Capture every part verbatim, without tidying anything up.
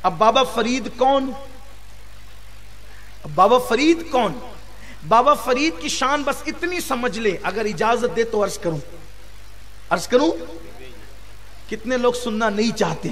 अब बाबा फरीद कौन? अब बाबा फरीद कौन? बाबा फरीद की शान बस इतनी समझ ले, अगर इजाजत दे तो अर्ज करूं, अर्ज करूं? कितने लोग सुनना नहीं चाहते?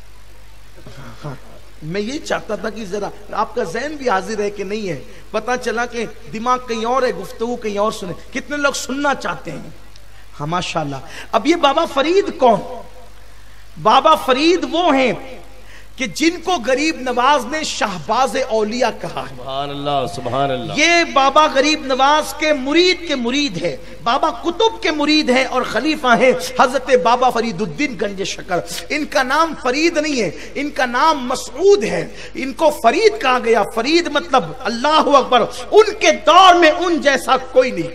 हाँ, मैं ये चाहता था कि जरा आपका ज़हन भी हाजिर है कि नहीं है, पता चला कि दिमाग कहीं और है, गुफ्तगू कहीं और सुने। कितने लोग सुनना चाहते हैं? हाँ माशाल्लाह। अब ये बाबा फरीद कौन? बाबा फरीद वो हैं कि जिनको गरीब नवाज ने शाहबाज औलिया कहा है। सुभान अल्लाह, सुभान अल्लाह। ये बाबा गरीब नवाज के मुरीद के मुरीद है, बाबा कुतुब के मुरीद है और खलीफा है हजरत बाबा फरीदुद्दीन गंज शकर। इनका नाम फरीद नहीं है, इनका नाम मसऊद है। इनको फरीद कहा गया, फरीद मतलब अल्लाह अकबर, उनके दौर में उन जैसा कोई नहीं,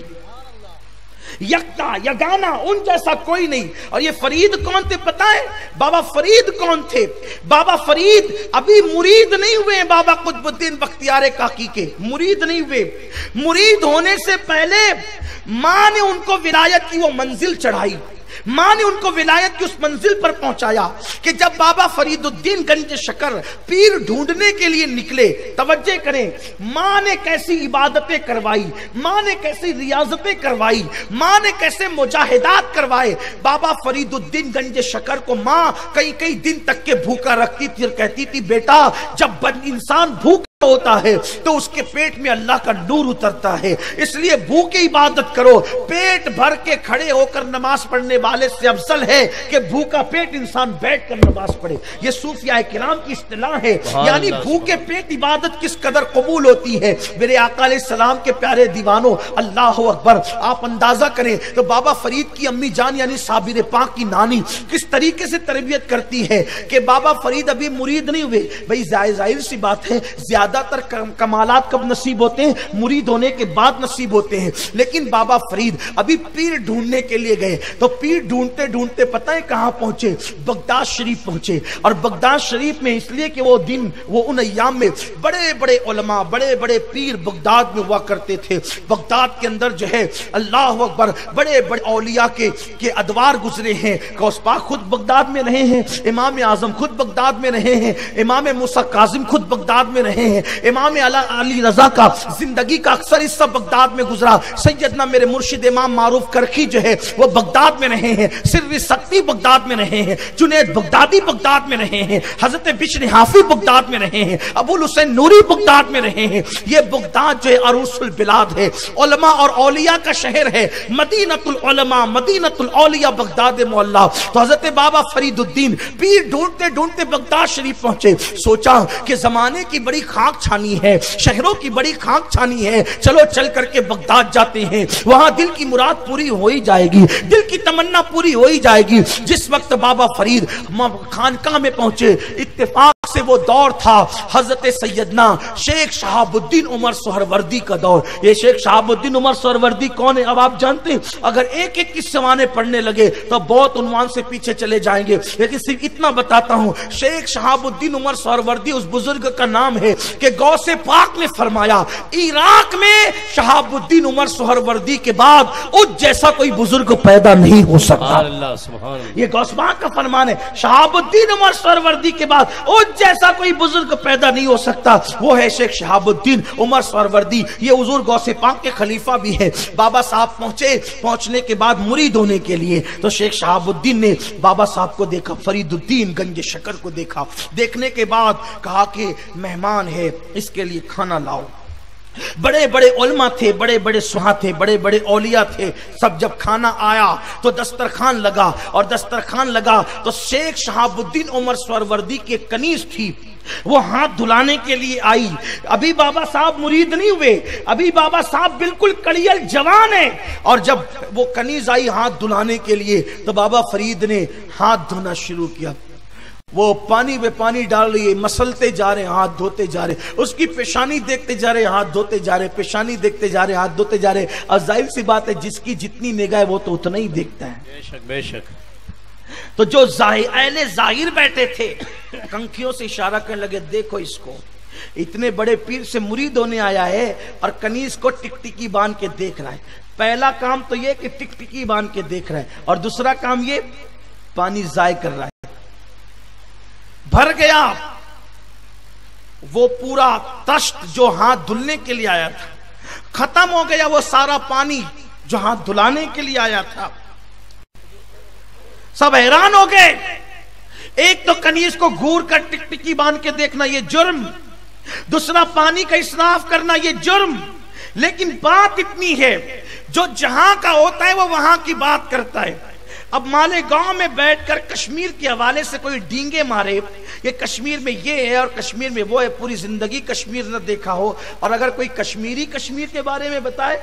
यकता यगाना उन जैसा कोई नहीं। और ये फरीद कौन थे पता है? बाबा फरीद कौन थे? बाबा फरीद अभी मुरीद नहीं हुए, बाबा कुतुबुद्दीन बख्तियार काकी के मुरीद नहीं हुए। मुरीद होने से पहले मां ने उनको विलायत की वो मंजिल चढ़ाई, मां ने उनको विलायत की उस मंजिल पर पहुंचाया कि जब बाबा फरीदुद्दीन गंज शकर पीर ढूंढने के लिए निकले, तवज्जो करें, मां ने कैसी इबादतें करवाई, मां ने कैसी रियाजतें करवाई, मां ने कैसे मुजाहिदात करवाए। बाबा फरीदुद्दीन गंज शकर को मां कई कई दिन तक के भूखा रखती थी और कहती थी, बेटा जब बन इंसान भूख होता है तो उसके पेट में अल्लाह का नूर उतरता है, इसलिए भूखे इबादत करो। पेट भर के खड़े होकर नमाज पढ़ने वाले से अफजल है कि भूखा पेट इंसान बैठकर नमाज पढ़े। ये सूफिया किराम की इस्तिलाह है, यानी भूखे पेट इबादत किस कदर कबूल होती है। मेरे आका अलैहिस्सलाम के प्यारे दीवानों, अल्लाह अकबर, आप अंदाजा करें तो बाबा फरीद की अम्मी जान यानी साबिर पाक की नानी किस तरीके से तरबियत करती है कि बाबा फरीद अभी मुरीद नहीं हुए। भाई जाहिर सी बात है, ज्यादा ज्यादातर कमालात कब नसीब होते हैं? मुरीद होने के बाद नसीब होते हैं। लेकिन बाबा फरीद अभी पीर ढूंढने के लिए गए तो पीर ढूंढते ढूंढते पता है कहां पहुंचे? बगदाद शरीफ पहुंचे। और बगदाद शरीफ में इसलिए कि वो दिन, वो उन अय्याम में बड़े बड़े उलमा, बड़े बड़े पीर बगदाद में हुआ करते थे। बगदाद के अंदर जो है अल्लाह अकबर बड़े बड़े औलिया के, के अदवार गुजरे हैं। गौस पाक खुद बगदाद में रहे हैं, इमाम आजम खुद बगदाद में रहे हैं, इमाम मूसा काजिम खुद बगदाद में रहे हैं, इमाम अली रजा का जिंदगी का अक्सर हिस्सा बगदाद में गुजरा। सैयदना मेरे मुर्शिद इमाम मारूफ करखी जो है वो बगदाद में रहे हैं, सिर्फ सक्ती बगदाद में रहे हैं, जुनैद बगदादी बगदाद में रहे हैं, हजरत बिश्र हाफी बगदाद में रहे हैं, अबुल हुसैन नूरी बगदाद में रहे हैं। ये बगदाद जो है अरूसुल बिलाद है, उलमा और औलिया का शहर है, मदीनतुल उलमा मदीनतुल औलिया बगदाद मोहल्ला। तो हजरत बाबा फरीदुद्दीन पीर ढूंढते ढूंढते बगदाद शरीफ पहुंचे। सोचा कि जमाने की बड़ी खाक छानी है, शहरों की बड़ी खाक छानी है, चलो चल करके बगदाद जाते हैं, वहां दिल की मुराद पूरी हो ही जाएगी, दिल की तमन्ना पूरी हो ही जाएगी। जिस वक्त बाबा फरीद खानकाह में पहुंचे, इत्तेफाक से वो दौर था हजरत सैयदना शेख शहाबुद्दीन उमर सोहरवर्दी का दौर। ये शेख शहाबुद्दीन उमर सोहरवर्दी कौन है? अब आप जानते हैं, अगर एक एक किस्से पढ़ने लगे तो बहुत उन्वान से पीछे चले जाएंगे, लेकिन सिर्फ इतना बताता हूं, शेख शहाबुद्दीन उमर सोहरवर्दी उस बुजुर्ग का नाम है कि गौसे पाक ने फरमाया, इराक में शहाबुद्दीन उमर सोहरवर्दी के बाद उस जैसा कोई बुजुर्ग पैदा नहीं हो सकता। अल्लाह सुभान अल्लाह। ये गौस पाक का फरमान है, शहाबुद्दीन उमर सोहरवर्दी के बाद उस जैसा कोई बुजुर्ग पैदा नहीं हो सकता, वो है शेख शहाबुद्दीन उमर सोहरवर्दी। ये हुजूर गौसे पाक के खलीफा भी है। बाबा साहब पहुंचे, पहुंचने के बाद मुरीद होने के लिए तो शेख शहाबुद्दीन ने बाबा साहब को देखा, फरीदुद्दीन गंज शकर को देखा। देखने के बाद कहा कि मेहमान है, इसके लिए खाना लाओ। बड़े बड़े उलमा थे, बड़े बड़े सुहा थे, बड़े बड़े औलिया थे। सब जब खाना आया तो दस्तरखान लगा, और दस्तरखान लगा तो शेख शहाबुद्दीन उमर सोहरवर्दी की कनीज थी, वो हाथ धुलाने के लिए आई। अभी बाबा साहब मुरीद नहीं हुए, अभी बाबा साहब बिल्कुल कड़ियल जवान है। और जब वो कनीज आई हाथ धुलाने के लिए तो बाबा फरीद ने हाथ धोना शुरू किया। वो पानी में पानी डाल रही है, मसलते जा रहे, हाथ धोते जा रहे, उसकी पेशानी देखते जा रहे, हाथ धोते जा रहे, पेशानी देखते जा रहे, हाथ धोते जा रहे। और जाहिर सी बात है, जिसकी जितनी निगाह है वो तो उतना ही देखता है। बेशक बेशक। तो जो जाहिर जाहिर बैठे थे कंखियों से इशारा करने लगे, देखो इसको, इतने बड़े पीर से मुरीद होने आया है और कनीज को टिकटिकी बांध के देख रहा है। पहला काम तो ये कि टिकटिकी बांध के देख रहा है, और दूसरा काम ये पानी जाय कर रहा है। भर गया वो पूरा तश्त जो हाथ धुलने के लिए आया था खत्म हो गया, वो सारा पानी जो हाथ धुलाने के लिए आया था। सब हैरान हो गए। एक तो कनीज को घूर कर टिकटिकी बांध के देखना ये जुर्म, दूसरा पानी का इसराफ करना ये जुर्म। लेकिन बात इतनी है, जो जहां का होता है वो वहां की बात करता है। अब मालेगांव में बैठकर कश्मीर के हवाले से कोई डींगे मारे, ये कश्मीर में ये है और कश्मीर में वो है, पूरी जिंदगी कश्मीर न देखा हो, और अगर कोई कश्मीरी कश्मीर के बारे में बताए,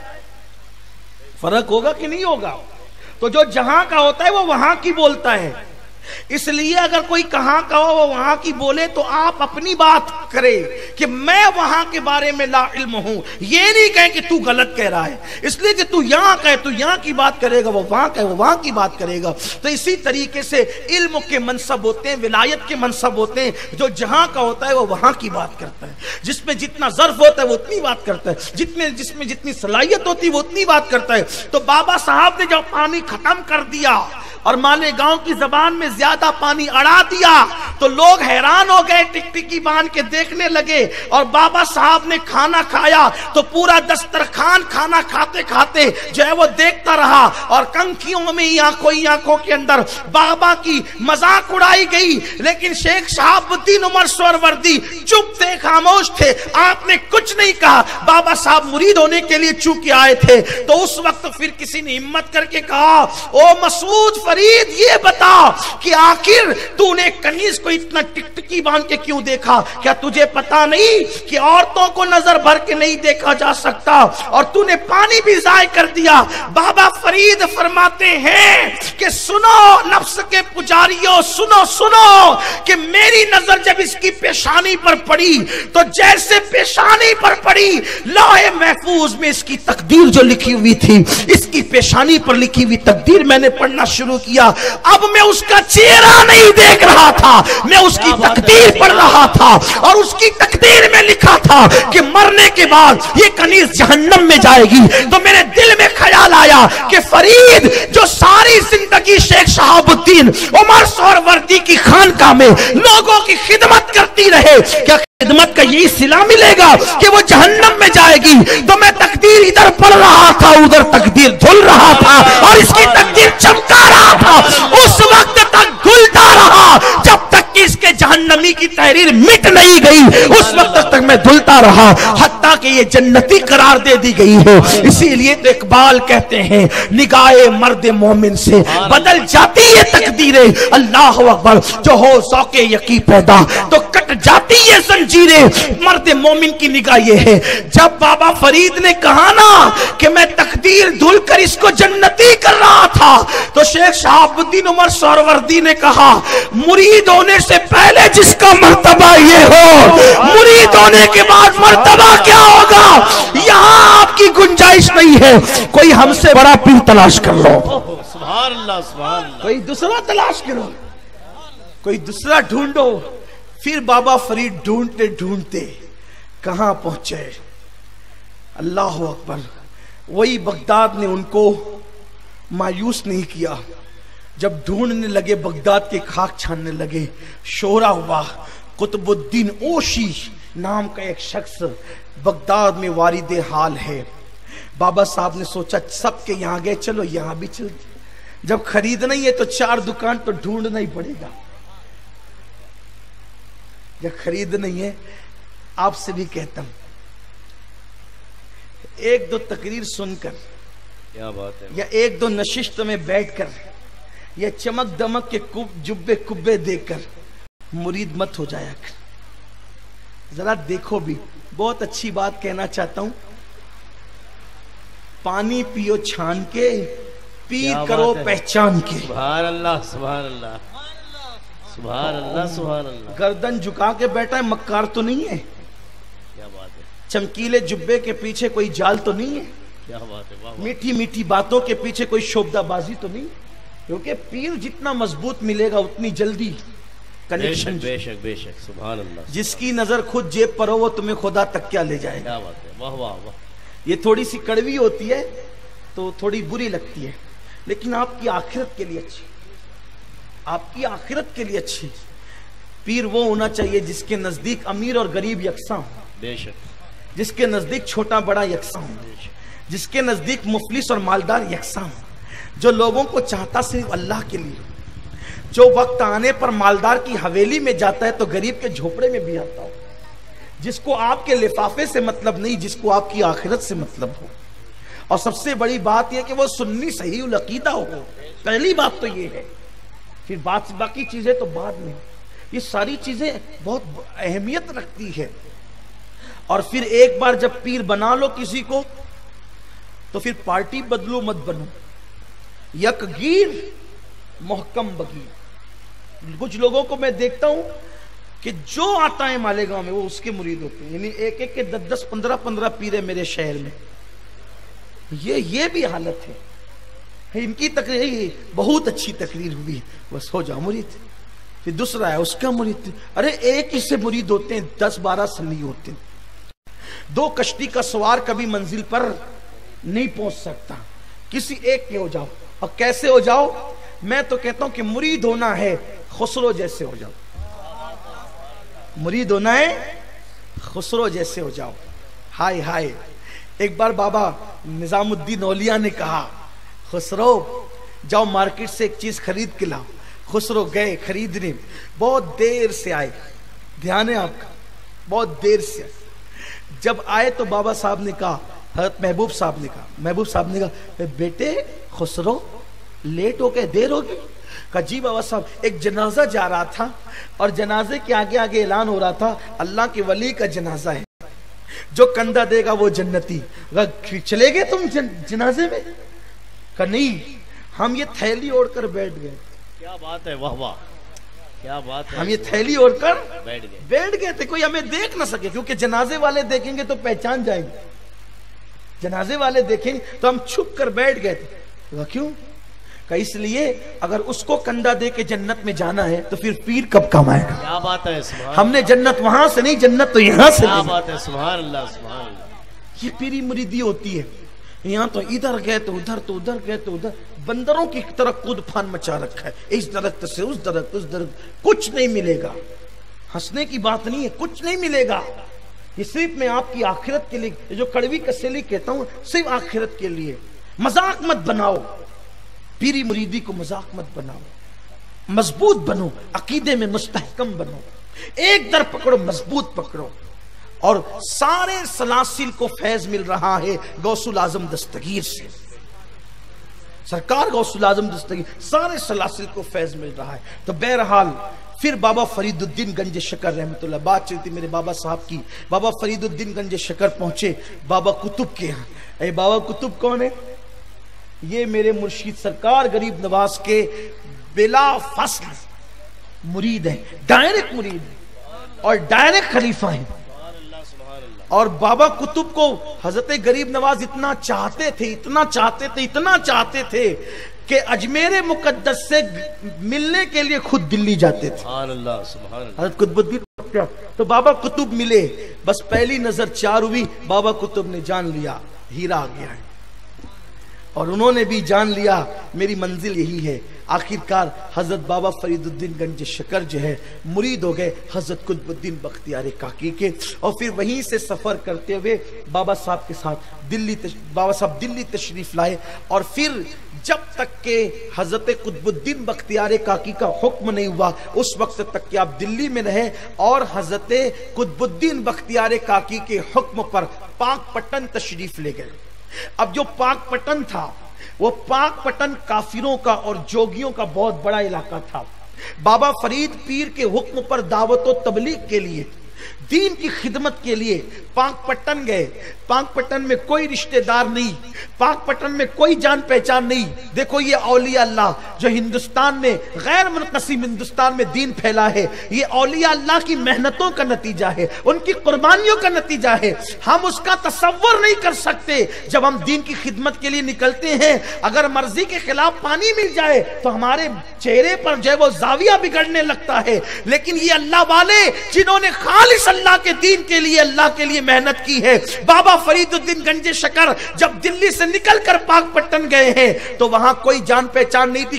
फर्क होगा कि नहीं होगा? तो जो जहां का होता है वो वहां की बोलता है। इसलिए अगर कोई कहां का हो वो वहां की बोले तो आप अपनी बात करें कि मैं वहां के बारे में ला इल्म हूं, ये नहीं कहें कि तू गलत कह रहा है। इसलिए कि तू यहां कहे, तू यहां की बात करेगा, वो वहां कहे, वो वहां की बात करेगा। तो इसी तरीके से इल्म के मनसब होते हैं, विलायत के मनसब होते हैं। जो जहां का होता है वो वहां की बात करता है, जिसमें जितना ज़र्फ होता है वो उतनी बात करता है, जितने जिसमें जितनी सलाहियत होती है वो उतनी बात करता है। तो बाबा साहब ने जब पानी खत्म कर दिया और मालेगांव की जबान में ज्यादा पानी अड़ा दिया तो लोग हैरान हो गए, टिकटिकी बांध के देखने लगे। और बाबा साहब ने खाना खाया तो पूरा दस्तरखान खाना खाते खाते जो है वो देखता रहा, और कंखियों में आंखों ही आंखों के अंदर बाबा की मजाक उड़ाई गई। लेकिन शेख शहाबुद्दीन उमर सोहरवर्दी चुप थे, खामोश थे, आपने कुछ नहीं कहा। बाबा साहब मुरीद होने के लिए चूके आए थे। तो उस वक्त फिर किसी ने हिम्मत करके कहा, ओ मसूद फरीद, ये बता कि आखिर तूने कनीज को इतना टिकटिकी बांध के क्यों देखा? क्या तुझे पता नहीं कि औरतों को नजर भर के नहीं देखा जा सकता? और तूने पानी भी जाय कर दिया। बाबा फरीद फरमाते हैं कि सुनो नफ्स के पुजारियों, सुनो सुनो कि मेरी नजर जब इसकी पेशानी पर पड़ी तो जैसे पेशानी पर पड़ी, लौहे महफूज में इसकी तकदीर जो लिखी हुई थी, इसकी पेशानी पर लिखी हुई तकदीर मैंने पढ़ना शुरू किया। अब मैं उसका चेहरा नहीं देख रहा था, मैं उसकी तकदीर पढ़ रहा था। और उसकी तकदीर में लिखा था कि मरने के बाद ये कनीज जहन्नम में जाएगी। तो मेरे दिल में ख्याल आया कि फरीद जो सारी जिंदगी शेख शहाबुद्दीन उमर सोहरवर्दी की खानकाह में लोगों की खिदमत करती रहे, क्या खिदमत का यही सिला मिलेगा कि वो जहन्नम में जाएगी? तो मैं तकदीर इधर पढ़ रहा था, उधर तकदीर धुल रहा था, और इसकी तकदीर चमका रहा था। उस वक्त तक धुलता रहा जब तक कि इसके जहन्नमी की तहरीर मिट नहीं गई, उस वक्त तक मैं धुलता रहा, हत्ता कि ये जन्नती करार दे दी गई है। इसीलिए तो इकबाल कहते हैं, निगाहे मर्द मोमिन से बदल जाती है तकदीरें, अल्लाह अकबर, जो हो सौके यकी पैदा तो कट जाती है जंजीरें, मर्द मोमिन की निगाह ये है। जब बाबा फरीद ने कहा ना कि मैं तकदीर धुल कर इसको जन्नती कर रहा था, तो शेख शहाबुद्दीन उमर सोहरवर्दी ने कहा, मुरीद होने से पहले जिसका मर्तबा ये हो, मुरीद होने के बाद मर्तबा क्या होगा, यहां आपकी गुंजाइश नहीं है। कोई हमसे बड़ा पीर तलाश कर लो, सुभान अल्लाह, सुभान अल्लाह। कोई दूसरा तलाश करो, कोई दूसरा ढूंढो। फिर बाबा फरीद ढूंढते ढूंढते कहां पहुंचे? अल्लाह अकबर। वही बगदाद ने उनको मायूस नहीं किया। जब ढूंढने लगे, बगदाद के खाक छानने लगे, शोरा हुआ। कुतुबुद्दीन ओशी नाम का एक शख्स बगदाद में वारिदे हाल है। बाबा साहब ने सोचा सबके यहां गए, चलो यहां भी चल। जब खरीदना ही है तो चार दुकान तो ढूंढना ही पड़ेगा। जब खरीद नहीं है, आपसे भी कहता हूं, एक दो तकरीर सुनकर, क्या बात है, या एक दो नशिस्त में बैठकर, या चमक दमक के कुब जुब्बे कुब्बे देखकर मुरीद मत हो जाया कर। जरा देखो भी। बहुत अच्छी बात कहना चाहता हूं, पानी पियो छान के, पीर करो पहचान के। सुभान अल्लाह, सुभान अल्लाह, सुभान अल्लाह, सुभान अल्लाह। गर्दन झुका के बैठा है, मक्कार तो नहीं है? क्या बात है। चमकीले जुब्बे के पीछे कोई जाल तो नहीं है? क्या बात है। वाह, मीठी मीठी बातों के पीछे कोई शोभदाबाजी तो नहीं? क्योंकि पीर जितना मजबूत मिलेगा उतनी जल्दी कनेक्शन। बेशक बेशक, सुभान अल्लाह। जिसकी नजर खुद जेब पर हो वो तुम्हें खुदा तक क्या ले जाएगा। क्या बात है। वाह वाह वाह। ये थोड़ी सी कड़वी होती है तो थोड़ी बुरी लगती है, लेकिन आपकी आखिरत के लिए अच्छी, आपकी आखिरत के लिए अच्छी। पीर वो होना चाहिए जिसके नजदीक अमीर और गरीब यकसा हो, बेशक, जिसके नजदीक छोटा बड़ा यकसा हो, जिसके नजदीक मुफलिस और मालदार यकसा हो, जो लोगों को चाहता सिर्फ अल्लाह के लिए, जो वक्त आने पर मालदार की हवेली में जाता है तो गरीब के झोपड़े में भी आता हो, जिसको आपके लिफाफे से मतलब नहीं, जिसको आपकी आखिरत से मतलब हो। और सबसे बड़ी बात यह कि वो सुन्नी सही उल अकीदा हो। पहली बात तो ये है, फिर बात बाकी चीजें तो बाद में। ये सारी चीजें बहुत अहमियत रखती है। और फिर एक बार जब पीर बना लो किसी को तो फिर पार्टी बदलो मत बनो, यकगीर मोहकम बगीर। कुछ लोगों को मैं देखता हूं कि जो आता है मालेगांव में वो उसके मुरीद होते हैं, यानी एक एक के दस दस पंद्रह पंद्रह पीर है मेरे शहर में। ये ये भी हालत है। इनकी तकरीर बहुत अच्छी तकरीर हुई, बस हो जाओ मुरीद। फिर दूसरा है उसका मुरीद, अरे एक ही से मुरीद होते हैं, दस बारह सली होते हैं। दो कश्ती का सवार कभी मंजिल पर नहीं पहुंच सकता, किसी एक के हो जाओ। और कैसे हो जाओ? मैं तो कहता हूं कि मुरीद होना है खुसरो जैसे हो जाओ, मुरीद होना है खुसरो जैसे हो जाओ। हाय हाय, एक बार बाबा निजामुद्दीन औलिया ने कहा, खुसरो जाओ मार्केट से एक चीज खरीद के लाओ। खुसरो गए खरीदने, बहुत देर से आए, ध्यान है आपका, बहुत देर से जब आए तो बाबा साहब ने कहा, हजरत महबूब साहब ने कहा, महबूब साहब ने कहा, बेटे खुसरो लेट हो गए, देर हो गई। कहा जी बाबा साहब, एक जनाजा जा रहा था और जनाजे के आगे आगे ऐलान हो रहा था, अल्लाह के वली का जनाजा है, जो कंधा देगा वो जन्नती। चले गए तुम जन, जनाजे में? कहा नहीं, हम ये थैली ओढ़कर बैठ गए। क्या बात है, वाह वाह, क्या बात है। हम ये थैली ओढ़कर बैठ गए बैठ गए थे, कोई हमें देख ना सके, क्योंकि जनाजे वाले देखेंगे तो पहचान जाएंगे, जनाजे वाले देखेंगे तो हम छुप कर बैठ गए थे। क्यों? का इसलिए अगर उसको कंधा दे के जन्नत में जाना है तो फिर पीर कब कमाएगा? क्या बात है, सुभान। हमने जन्नत वहां से नहीं, जन्नत तो यहां से। क्या बात है, सुभान अल्लाह, सुभान अल्लाह। ये पीरी मुरीदी होती है। यहाँ तो इधर गए तो उधर, तो उधर गए तो उधर, बंदरों की तरह कूद फान मचा रखा है, इस दरख्त से उस दरख्त, उस दरख्त, कुछ नहीं मिलेगा। हंसने की बात नहीं है, कुछ नहीं मिलेगा। ये सिर्फ मैं आपकी आखिरत के लिए, जो कड़वी कसेली कहता हूं, सिर्फ आखिरत के लिए। मजाक मत बनाओ, पीरी मुरीदी को मजाक मत बनाओ, मजबूत बनो, अकीदे में मुस्तहकम बनो, एक दर पकड़ो, मजबूत पकड़ो। और सारे सलासिल को फैज मिल रहा है गौसुल आजम दस्तगीर से, सरकार गौसुल आजम दस्तगीर, सारे सलासिल को फैज मिल रहा है। तो बहरहाल फिर बाबा फरीदुद्दीन गंज शकर रहमतुल्लाह, बात चलती मेरे बाबा साहब की। बाबा फरीदुद्दीन गंज शकर पहुंचे बाबा कुतुब के यहाँ। अरे बाबा कुतुब कौन है? ये मेरे मुर्शिद सरकार गरीब नवाज के बिला फसल मुरीद है, डायरेक्ट मुरीद है और डायरेक्ट खलीफा है। और बाबा कुतुब को हजरत गरीब नवाज इतना चाहते थे, इतना चाहते थे, इतना चाहते थे कि अजमेर मुकद्दस से मिलने के लिए खुद दिल्ली जाते थे। सुभान अल्लाह, सुभान अल्लाह। हजरत कुतुबुद्दीन, तो बाबा कुतुब मिले, बस पहली नजर चार हुई, बाबा कुतुब ने जान लिया हीरा आ गया है, और उन्होंने भी जान लिया मेरी मंजिल यही है। आखिरकार हजरत बाबा फरीदुद्दीन गंज शकर जो है मुरीद हो गए हजरत कुतुबुद्दीन बख्तियार काकी के। और फिर वहीं से सफर करते हुए बाबा साहब के साथ दिल्ली, बाबा साहब दिल्ली तशरीफ लाए। और फिर जब तक के हजरत कुतुबुद्दीन बख्तियार काकी का हुक्म नहीं हुआ, उस वक्त तक कि आप दिल्ली में रहे और हजरत कुतुबुद्दीन बख्तियार काकी के हुक्म पर पाक पट्टन तशरीफ ले गए। अब जो पाक पट्टन था वो पाक पट्टन काफिरों का और जोगियों का बहुत बड़ा इलाका था। बाबा फरीद पीर के हुक्म पर दावत और तबलीग के लिए, दीन की खिदमत के लिए पाक पट्टन गए। पाक पट्टन में कोई रिश्तेदार नहीं, पाक पट्टन में कोई जान पहचान नहीं। देखो ये औलिया अल्लाह जो हिंदुस्तान में, गैर मुनक़सिम हिंदुस्तान में दीन फैला है, ये औलिया अल्लाह की मेहनतों का नतीजा है, उनकी कुर्बानियों का नतीजा है। हम उसका तसव्वुर नहीं कर सकते। जब हम दीन की खिदमत के लिए निकलते हैं, अगर मर्जी के खिलाफ पानी मिल जाए तो हमारे चेहरे पर जो है वो जाविया बिगड़ने लगता है। लेकिन ये अल्लाह वाले जिन्होंने खालिस अल्लाह के दीन के लिए, अल्लाह के लिए मेहनत की है। बाबा फरीदुद्दीन गंज शकर जब दिल्ली से निकलकर पाक पट्टन गए हैं तो वहां कोई जान पहचान नहीं थी,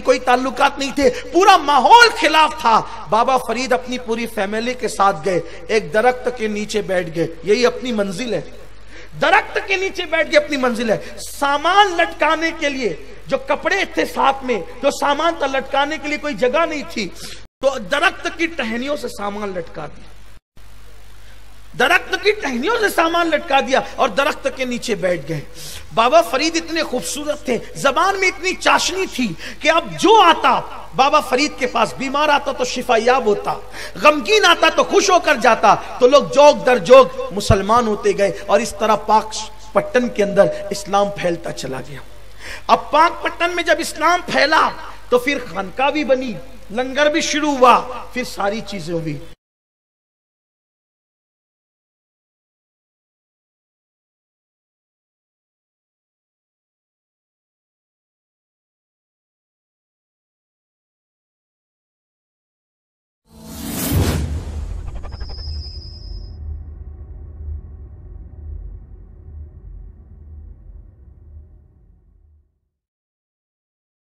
कोई ताल्लुकात नहीं थे, पूरा माहौल खिलाफ था। बाबा फरीद अपनी पूरी फैमिली के साथ गए, एक दरख्त के नीचे बैठ गए, यही अपनी मंजिल है, दरख्त के नीचे बैठ के अपनी मंजिल है। सामान लटकाने के लिए जो कपड़े थे साथ में, जो सामान था लटकाने के लिए कोई जगह नहीं थी, तो दरख्त की टहनियों से सामान लटका दिया, दरख्त की टहनियों से सामान लटका दिया और दरख्त के नीचे बैठ गए। बाबा फरीद इतने खूबसूरत थे, जबान में इतनी चाशनी थी कि अब जो आता बाबा फरीद के पास, बीमार आता तो शिफायाब होता, गमगीन आता तो खुश होकर जाता, तो लोग जोग दर जोग मुसलमान होते गए और इस तरह पाक पट्टन के अंदर इस्लाम फैलता चला गया। अब पाक पट्टन में जब इस्लाम फैला तो फिर खानका भी बनी, लंगर भी शुरू हुआ, फिर सारी चीजें हुई।